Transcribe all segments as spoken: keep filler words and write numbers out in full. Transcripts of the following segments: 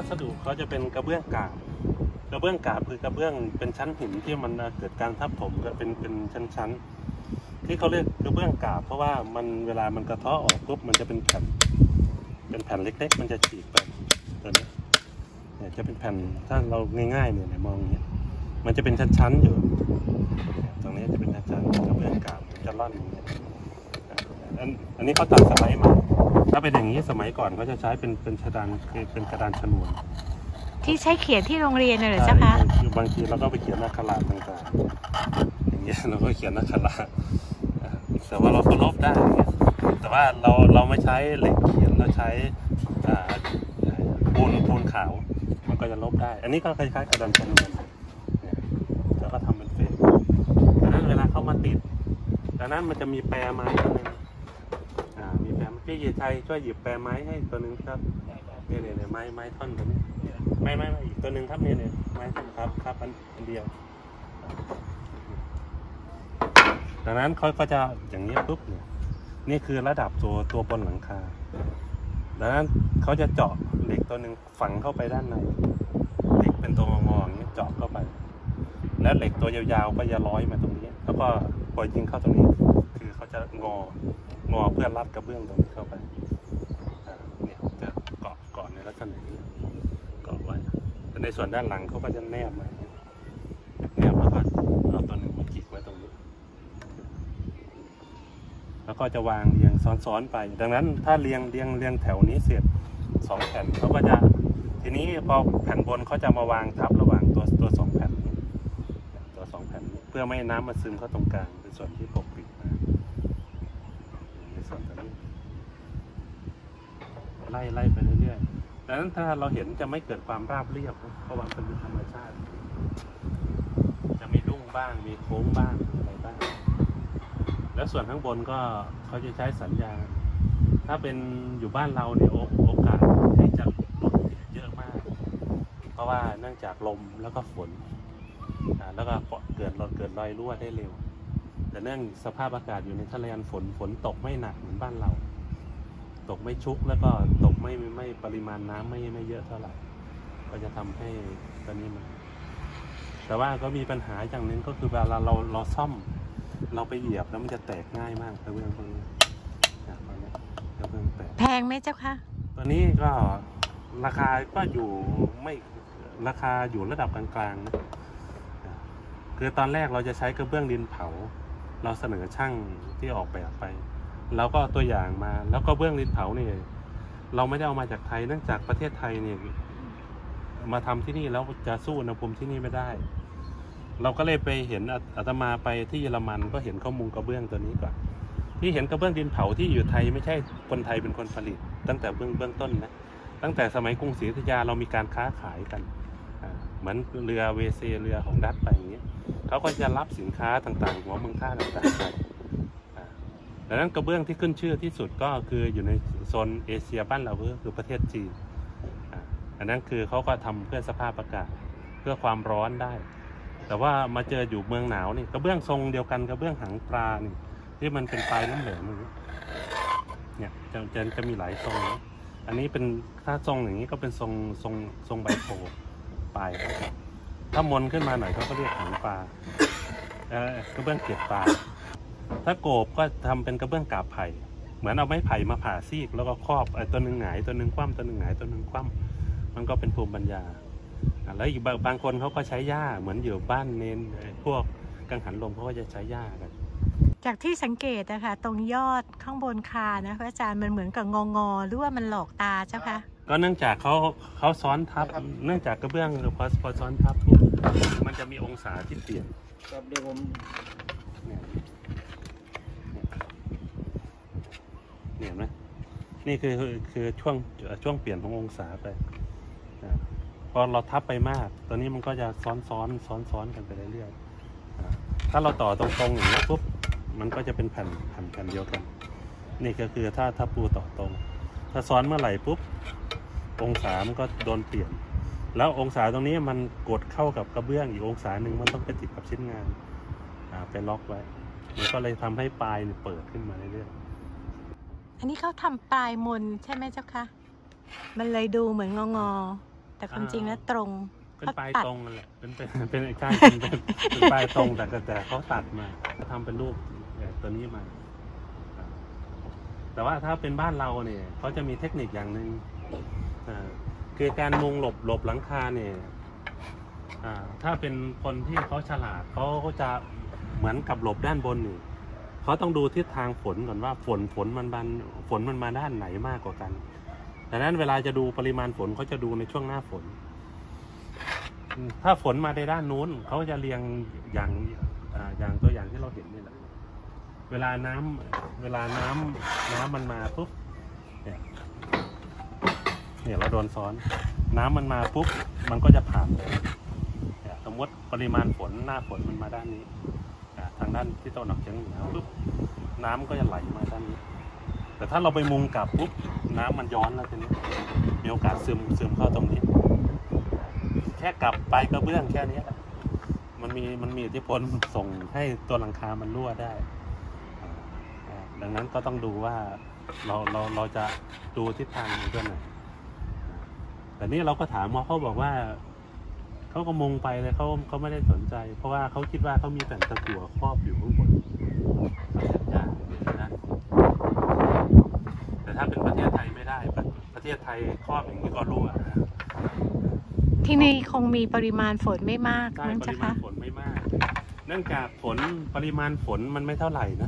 วัสดุเขาจะเป็นกระเบื้องกาบกระเบื้องกาบคือกระเบื้องเป็นชั้นหินที่มันเกิดการทับถมกันเป็นเป็นชั้นๆที่เขาเรียกกระเบื้องกาบเพราะว่ามันเวลามันกระเทาะออกปุ๊บมันจะเป็นแผ่นเป็นแผ่นเล็กๆมันจะฉีกไปตัวนี้เนี่ยจะเป็นแผ่นถ้าเราง่ายๆเนี่ยมองเนี่ยมันจะเป็นชั้นๆอยู่ตรงนี้จะเป็นชั้นๆกระเบื้องกาบจะร่อนอย่างเงี้ยอันอันนี้เขาตัดสไลด์มาถ้าเป็นอย่างนี้สมัยก่อนเขาจะใช้เป็นเป็นกระดานเป็นกระดานฉนวนที่ใช้เขียนที่โรงเรียนน่ะเหรอเจ้าคะบางทีเราก็ไปเขียนอักขระต่างๆอย่างเงี้ยเราก็เขียนอักขระแต่ว่าเราก็ลบได้แต่ว่าเราเราไม่ใช้เหล็กเขียนเราใช้ปูนปูนขาวมันก็จะลบได้อันนี้ก็คล้ายๆกระดานฉนวนแล้วก็ทำเป็นเฟรมดังนั้นเวลาเข้ามาติดดังนั้นมันจะมีแปรไม้ตัวนึงอ่ามีแปรพี่เยชัยช่วยหยิบแปรไม้ให้ตัวนึงครับเนี่ยเนี่ยไม้ไม้ท่อนตัวนี้ไม่ไม่ไม่อีกตัวหนึ่งครับเนี่ยเนี่ยไม้ท่อนครับครับอันเดียวดังนั้นเขาก็จะอย่างนี้ปุ๊บเนี่ยนี่คือระดับตัวตัวบนหลังคาดังนั้นเขาจะเจาะเหล็กตัวหนึ่งฝังเข้าไปด้านในเหล็กเป็นตัวงอๆอย่างนี้เจาะเข้าไปแล้วเหล็กตัวยาวๆก็จะร้อยมาตรงนี้แล้วก็พอยิงเข้าตรงนี้คือเขาจะงองอเพื่อรัดกระเบื้องตรงนี้เข้าไปเนี่ยจะเกาะเกาะในลักษณะนี้เกาะไว้แต่ในส่วนด้านหลังเขาก็จะแนบมาแนบแล้วก็เอาตัวหนึ่งมาจิกไว้ตรงนี้แล้วก็จะวางเรียงซ้อนๆไปดังนั้นถ้าเรียงเรียงเรียงแถวนี้เสร็จสองแผ่นเขาก็จะทีนี้พอแผ่นบนเขาจะมาวางทับระหว่างตัวตัวสองแผ่นตัวสองแผ่นเพื่อไม่ให้น้ำมาซึมเข้าตรงกลางเป็นส่วนที่ปกปิดมาในส่วนตรงนี้ไล่ไล่ไปเรื่อยๆดังนั้นถ้าเราเห็นจะไม่เกิดความราบเรียบเพราะว่าเป็นธรรมชาติจะมีดุ้งบ้างมีโค้งบ้างอะไรบ้างแล้วส่วนข้างบนก็เขาจะใช้สัญญาณถ้าเป็นอยู่บ้านเราเนี่ยโอกาสที่จะหล่นเยอะมากเพราะว่าเนื่องจากลมแล้วก็ฝนแล้วก็เกิดรอยเกิดรอยรั่วได้เร็วแต่เนื่องสภาพอากาศอยู่ในทะเลฝนฝนตกไม่หนักเหมือนบ้านเราตกไม่ชุกแล้วก็ตกไม่ไม่ปริมาณน้ำไม่ไม่เยอะเท่าไหร่ก็จะทำให้ตอนนี้มันแต่ว่าก็มีปัญหาอย่างนึงก็คือเวลาเราเราซ่อมเราไปเหยียบแล้วมันจะแตกง่ายมากกระเบื้องพวกนี้กระเบื้องแตกแพงไหมเจ้าคะตัวนี้ก็ราคาก็อยู่ไม่ราคาอยู่ระดับกลางๆนะคือตอนแรกเราจะใช้กระเบื้องดินเผาเราเสนอช่างที่ออกแบบไปเราก็ตัวอย่างมาแล้วก็เบื้องดินเผาเนี่ยเราไม่ได้เอามาจากไทยเนื่องจากประเทศไทยเนี่ยมาทำที่นี่แล้วจะสู้อุณหภูมิที่นี่ไม่ได้เราก็เลยไปเห็นอาตมาไปที่เยอรมันก็เห็นข้อมูลกระเบื้องตัวนี้ก่อนที่เห็นกระเบื้องดินเผาที่อยู่ไทยไม่ใช่คนไทยเป็นคนผลิตตั้งแต่เบื้องเบื้องต้นนะตั้งแต่สมัยกรุงศรีอยุธยาเรามีการค้าขายกันเหมือนเรือเวเซเรือของดัตไปอย่างเงี้ยเขาก็จะรับสินค้าต่างๆหัวเมืองท่าต่างๆไปดังนั้นกระเบื้องที่ขึ้นชื่อที่สุดก็คืออยู่ในโซนเอเชียบ้านเราก็คือประเทศจีนอันนั้นคือเขาก็ทำเพื่อสภาพอากาศเพื่อความร้อนได้แต่ว่ามาเจออยู่เมืองหนาวนี่กระเบื้องทรงเดียวกันกระเบื้องหางปลานี่ที่มันเป็นปลายน้ำเหลืองเนี่ยจะจะจะมีหลายทรงนะอันนี้เป็นถ้าทรงอย่างนี้ก็เป็นทรงทรงทรงใบโพปลายถ้ามนขึ้นมาหน่อยเขาก็เรียกหางปลาเออกระเบื้องเกล็ดปลาถ้าโกบก็ทำเป็นกระเบื้องกาบไผ่เหมือนเอาไม้ไผ่มาผ่าซีกแล้วก็ครอบไอ้ตัวหนึ่งหงายตัวหนึ่งคว่ำตัวหนึ่งหงายตัวหนึ่งคว่ำมันก็เป็นภูมิปัญญาแล้วอีกบางคนเขาก็ใช้หญ้าเหมือนอยู่บ้านเน้นพวกกังหันลมเขาก็จะใช้หญ้ากันจากที่สังเกตนะคะตรงยอดข้างบนคานะพระอาจารย์มันเหมือนกับงองอหรือว่ามันหลอกตาเจ้าคะก็เนื่องจากเขาเขาซ้อนทับเนื่องจากกระเบื้องพอพอซ้อนทับมันจะมีองศาที่เปลี่ยนครับเดี๋ยวผมเห็นไหมนี่คือคือช่วงช่วงเปลี่ยนขององศาไปพอเราทับไปมากตอนนี้มันก็จะซ้อนซ้อนซ้อนซ้อนกันไปเรื่อยๆถ้าเราต่อตรงๆอย่างนี้ปุ๊บมันก็จะเป็นแผ่นแผ่นแผ่นเดียวกันนี่ก็คือถ้าถ้าปูต่อตรงถ้าซ้อนเมื่อไหร่ปุ๊บองศามันก็โดนเปลี่ยนแล้วองศาตรงนี้มันกดเข้ากับกระเบื้องอีกองศาหนึ่งมันต้องไปติดกับชิ้นงานไปล็อกไว้มันก็เลยทำให้ปลายเปิดขึ้นมาเรื่อยๆอันนี้เขาทำปลายมนใช่ไหมเจ้าคะมันเลยดูเหมือนงองอแต่ความจริงแล้วตรงเป็นปลายตัดตรงนั่นแหละเป็นเป็นเป็นใช่เป็นเป็นเป็นปลายตรงแต่แต่เขาตัดมาเขาทำเป็นรูปตัวนี้มา แต่ว่าถ้าเป็นบ้านเราเนี่ยเขาจะมีเทคนิคอย่างหนึ่งคือการมุงหลบหลบหลังคาเนี่ยถ้าเป็นคนที่เขาฉลาดเขาก็จะเหมือนกับหลบด้านบนนี่เขาต้องดูทิศทางฝนก่อนว่าฝนฝนมันมันฝนมันมาด้านไหนมากกว่ากันดังนั้นเวลาจะดูปริมาณฝนเขาจะดูในช่วงหน้าฝนถ้าฝนมาในด้านนู้นเขาจะเรียงอย่างอย่างตัวอย่างที่เราเห็นนี่แหละเวลาน้ำเวลาน้ำน้ำมันมาปุ๊บเนี่ยเนี่ยเราโดนซ้อนน้ำมันมาปุ๊บมันก็จะผ่านเลยสมมติปริมาณฝนหน้าฝนมันมาด้านนี้ทางด้านที่ตะวันออกเฉียงเหนือปุ๊บน้ำก็จะไหลมาด้านนี้แต่ถ้าเราไปมุงกลับปุ๊บน้ำมันย้อนแล้วทีนี้มีโอกาสซึมซึมเข้าตรงนี้แค่กลับไปกระเบื้องแค่นี้มันมีมันมีอิทธิพลส่งให้ตัวหลังคามันรั่วได้ดังนั้นก็ต้องดูว่าเราเราเราจะดูทิศทางด้วยนะแต่นี่เราก็ถามว่าเขาบอกว่าเขาก็มุงไปเลยเขาเขาไม่ได้สนใจเพราะว่าเขาคิดว่าเขามีแผ่นตะกั่วครอบอยู่ข้างบนยากนะแต่ถ้าเป็นประเทศไทยไม่ได้ประเทศไทยครอบอย่างนี้ก็รั่วที่นี่คงมีปริมาณฝนไม่มากนั่นใช่ไหมปริมาณฝนไม่มากเนื่องจากฝนปริมาณฝนมันไม่เท่าไหร่นะ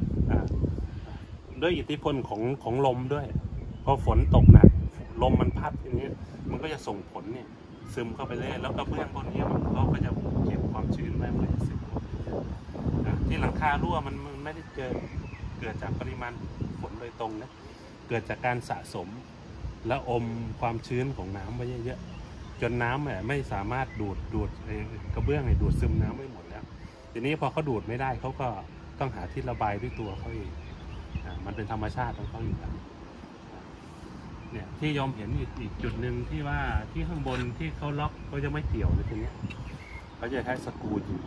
ด้วยอิทธิพลของของลมด้วยพอฝนตกหนักลมมันพัดอย่างนี้มันก็จะส่งผลเนี่ยซึมเข้าไปเลยแล้วก็เบื้องบนนี้มันเขาก็จะเก็บความชื้นไว้มันจะซึมที่หลังคารั่วมันมันไม่ได้เกิดเกิดจากปริมาณฝนโดยตรงนะเกิดจากการสะสมและอมความชื้นของน้ำไว้เยอะๆจนน้ำไม่สามารถดูดดูดกระเบื้องเนี่ยดูดซึมน้ำไม่หมดแล้วทีนี้พอเขาดูดไม่ได้เขาก็ต้องหาที่ระบายด้วยตัวเขาเองมันเป็นธรรมชาติของเขาอยู่แล้วเนี่ยที่ยอมเห็นอีกอีกจุดหนึ่งที่ว่าที่ข้างบนที่เขาล็อกเขาจะไม่เกี่ยวในตรงนี้เขาจะใช้สกรูอยู่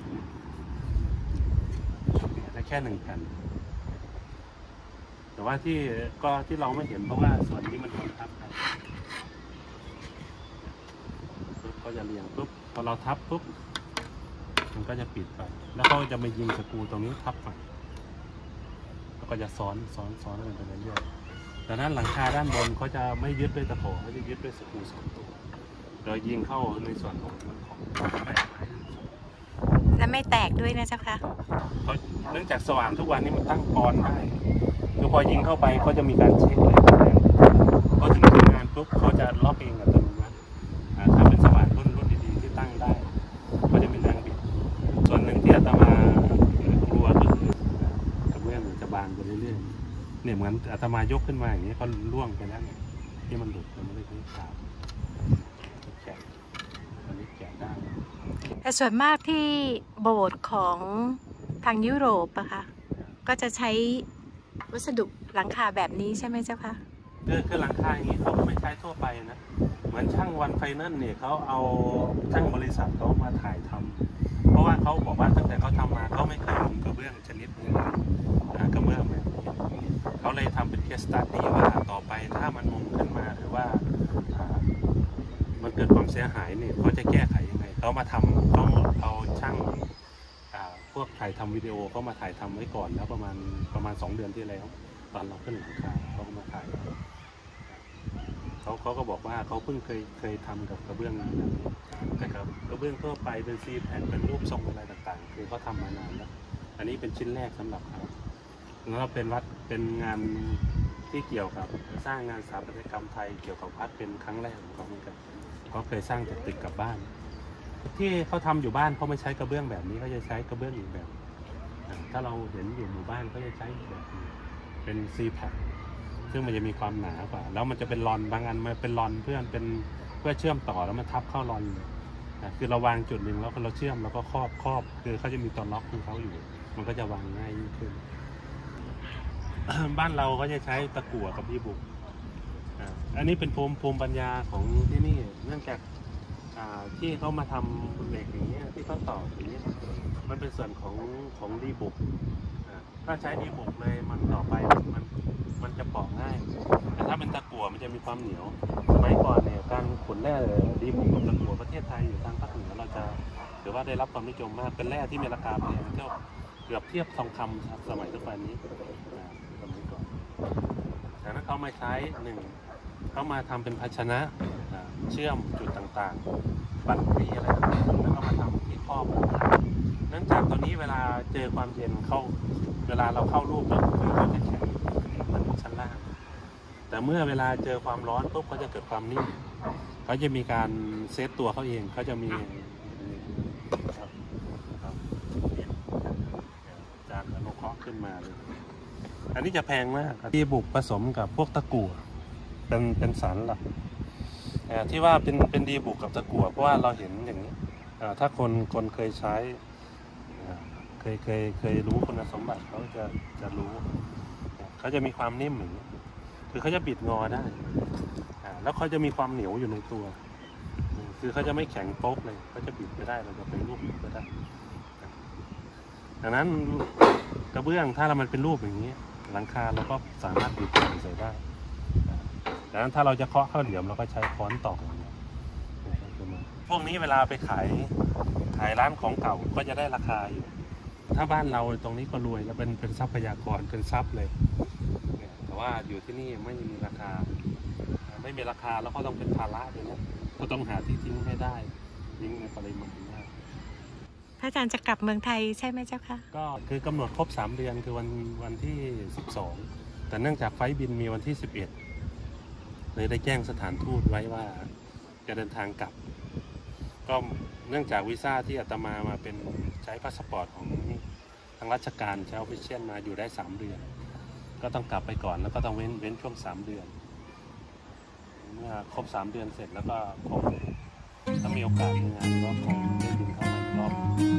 แต่แค่หนึ่งแผ่นแต่ว่าที่ก็ที่เราไม่เห็นเพราะว่าส่วนนี้มันโดนทับไปเขาจะเรียงปุ๊บพอเราทับปุ๊บมันก็จะปิดไปแล้วเขาจะมายิงสกรูตรงนี้ทับไปก็จะซ้อนซ้อนซ้อนกันไปเรื่อยๆดังนั้นหลังคาด้านบนเขาจะไม่ยึดด้วยตะขอเขาจะยึดด้วยสกรูสองตัวโดยยิงเข้าในส่วนของของแปะไม้และไม่แตกด้วยนะเจ้าค่ะเขาเนื่องจากสว่านทุกวันนี้มันตั้งกรได้คือพอยิงเข้าไปเขาจะมีการเช็คเลยพอถึงทำงานปุ๊บเขาจะล็อกเองอัตโนมัติถ้าเป็นสว่านรุ่นรุ่นดีๆที่ตั้งได้ก็จะมีแรงบิดส่วนหนึ่งที่อาตมากลัวก็คือกระเบื้องจะบานไปเรื่อยๆเนี่ยเหมือนอาตมายกขึ้นมาอย่างนี้ก็ล่วงไปแล้วเนี่ยที่มันหลุดมันไม่ได้ที่ขาดแกะอันนี้แกะได้แต่ส่วนมากที่โบสถ์ของทางยุโรปอะค่ะก็จะใช้วัสดุหลังคาแบบนี้ใช่ไหมเจ้าคะคือคือหลังคาอย่างนี้เขาไม่ใช้ทั่วไปนะเหมือนช่างวันไฟนั่นเนี่ยเขาเอาช่างบริษัทเขามาถ่ายทำเพราะว่าเขาบอกว่าตั้งแต่เขาทำมาเขาไม่เคยมุงกระเบื้องชนิดนี้กระเบื้องแบบนี้เขาเลยทำเป็นเคสสตั๊ดดี้ว่าต่อไปถ้ามันมุงขึ้นมาหรือว่ามันเกิดความเสียหายเนี่ยเขาจะแก้ไขยังไงเขามาทำเขาเอาช่างพวกถ่ายทำวิดีโอเขามาถ่ายทำไว้ก่อนแล้วประมาณประมาณสองเดือนที่แล้วตอนเราขึ้นหลังคาเขาก็มาถ่ายเขาเขาก็บอกว่าเขาเพิ่งเคยเคยทำกับกระเบื้องแบบนี้แต่กับกระเบื้องทั่วไปเป็นซีแผ่นเป็นรูปทรงอะไรต่างๆคือเขาทำมานานแล้วอันนี้เป็นชิ้นแรกสำหรับเขาแล้วเป็นวัดเป็นงานที่เกี่ยวกับสร้างงานสถาปัตยกรรมไทยเกี่ยวกับวัดเป็นครั้งแรกของเขาเหมือนกันเขาเคยสร้างจากตึกกับบ้านที่เขาทำอยู่บ้านเขาไม่ใช้กระเบื้องแบบนี้เขาจะใช้กระเบื้องอีกแบบถ้าเราเห็นอยู่หมู่บ้านเขาจะใช้แบบเป็นซีแผ่นซึ่งมันจะมีความหนากว่าแล้วมันจะเป็นรอนบางอันมันเป็นรอนเพื่อนเป็นเพื่อเชื่อมต่อแล้วมันทับเข้ารอนนะคือเราวางจุดหนึ่งแล้วเราเชื่อมแล้วก็ครอบครอบคือเขาจะมีตัวล็อกของเขาอยู่มันก็จะวางง่ายยิ่งขึ้น บ้านเราก็จะใช้ตะกั่วกับยีบุกอันนี้เป็นภูมิภูมิปัญญาของที่นี่เนื่องจากที่เขามาทำเหล็กอย่างเงี้ยที่เขาต่ออย่างเงี้ยมันเป็นส่วนของของดีบุกถ้าใช้ดีบุกเลยมันต่อไปมันมันจะปอกง่ายแต่ถ้าเป็นตะกั่วมันจะมีความเหนียวสมัยก่อนเนี่ยการขุดแร่ดีบุกกับตะกั่วประเทศไทยอยู่ทางภาคเหนือเราจะถือว่าได้รับความนิยมมากเป็นแร่ที่มีราคาแพงเทียบเกือบเทียบทองคำสมัยทุกวันนี้สมัยก่อนแต่ถ้าเขามาใช้หนึ่งเขามาทำเป็นภาชนะเชื่อมจุดต่างๆบัตรฟรีอะไรต่างๆแล้วก็มาทำที่ครอบเนื่องจากตอนนี้เวลาเจอความเย็นเข้าเวลาเราเข้ารูปเนี่ยคือเขาจะแข็งเหมือนชั้นล่างแต่เมื่อเวลาเจอความร้อนปุ๊บเขาจะเกิดความนิ่มเขาจะมีการเซตตัวเขาเองเขาจะมีจานอนุเคราะห์ขึ้นมาเลยอันนี้จะแพงมากที่บุกผสมกับพวกตะกั่วเป็นเป็นสารหลักที่ว่าเป็นเป็นดีบุกกับตะกั่วเพราะว่าเราเห็นอย่างนี้ถ้าคนคนเคยใช้เคยเคยเคยรู้คุณสมบัติเขาจะจะรู้เขาจะมีความนิ่มอย่างนี้คือเขาจะบิดงอได้แล้วเขาจะมีความเหนียวอยู่ในตัวคือเขาจะไม่แข็งโป๊กเลยเขาจะบิดไปได้เราจะเป็นรูปบิดไปได้ดังนั้นกระเบื้องถ้าเรามันเป็นรูปอย่างนี้หลังคาเราก็สามารถบิดใส่ได้ดังนั้นถ้าเราจะเคาะข้าวเหลี่ยมเราก็ใช้ค้อนตอกอย่างนี้พวกนี้เวลาไปขายขายร้านของเก่าก็จะได้ราคาอยู่ถ้าบ้านเราตรงนี้ก็รวยแล้วเป็นเป็นทรัพยากรเป็นทรัพย์เลยแต่ว่าอยู่ที่นี่ไม่มีราคาไม่มีราคาแล้วก็ต้องเป็นภาระด้วยนะก็ต้องหาที่ทิ้งให้ได้ทิ้งในปริมาณมากพระอาจารย์จะกลับเมืองไทยใช่ไหมเจ้าคะก็คือกำหนดครบสามเดือนคือวันวันที่สิบสองแต่เนื่องจากไฟล์บินมีวันที่สิบเอ็ดเลยได้แจ้งสถานทูตไว้ว่าจะเดินทางกลับก็เนื่องจากวีซ่าที่อาตมามาเป็นใช้พาสปอร์ตของทางราชการใช้ออฟฟิเชียลมาอยู่ได้สามเดือนก็ต้องกลับไปก่อนแล้วก็ต้องเว้นเว้นช่วงสามเดือนเมื่อครบสามเดือนเสร็จแล้วก็คงถ้ามีโอกาสในงานก็คงได้บินเข้ามาอีกรอบ